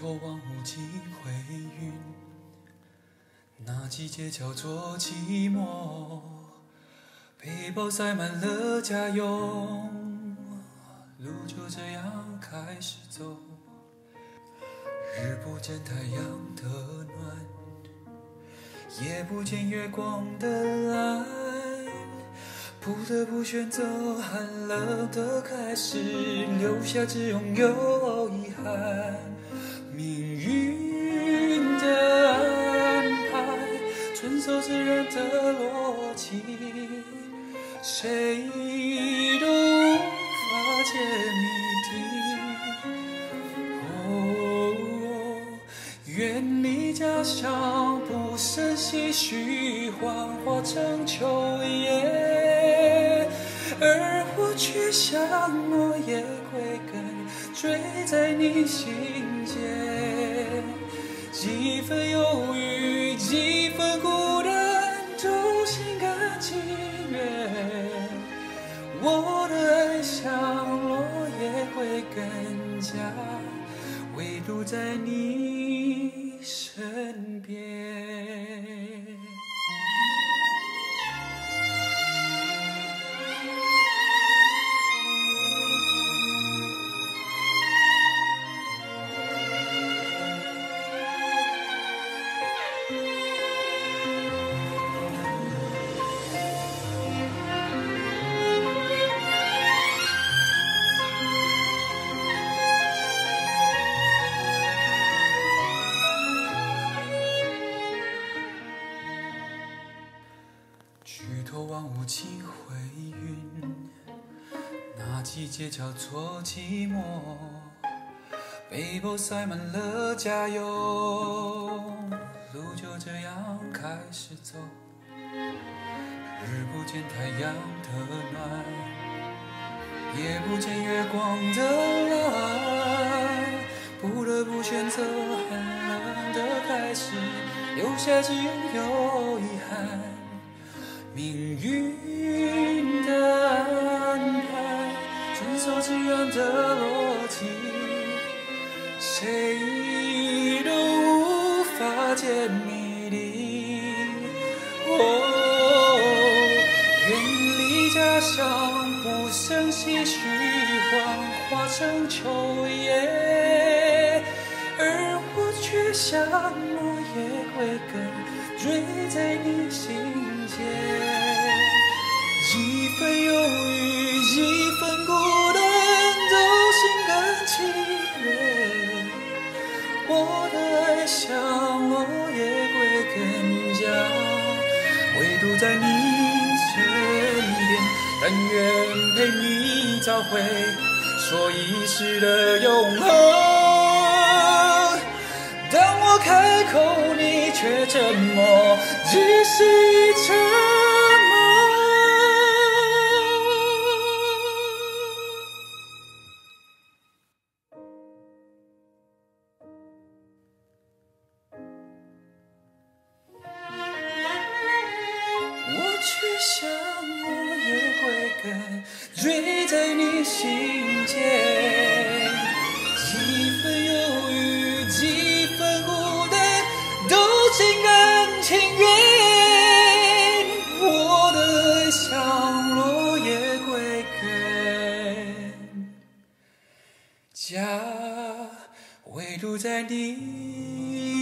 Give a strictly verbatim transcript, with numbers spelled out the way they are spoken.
头望无尽回云，那季节叫做寂寞。背包塞满了家用，路就这样开始走。日不见太阳的暖，也不见月光的蓝，不得不选择寒冷的开始，留下只拥有遗憾。命运的安排，遵守自然的逻辑，谁都无法解谜底。哦，远离家乡，不胜唏嘘，幻化成秋叶，而我却像落叶归根，追在你心间。几分忧郁，几分孤单，都心甘情愿。我的爱像落叶归根家，唯独在你身边。举头望无尽回云，那季节叫做寂寞。背包塞满了家用，路就这样开始走。日不见太阳的暖，也不见月光的蓝，不得不选择寒冷的开始，留下只有遗憾。命运的安排，遵守自然的逻辑，谁都无法解谜底。哦，远离家乡，不胜唏嘘，幻化成秋叶，而我却像落叶归根，追在你心间。几分忧郁，几分孤单，都心甘情愿。我的爱像落叶归根家，唯独在你身边。但愿陪你找回说一世的永恒。当我开口，你却沉默，只是一沉默。我却像落叶归根，追在你心间。几分忧郁，几分孤单，都心甘情愿。我的爱像落叶归根家，唯独在你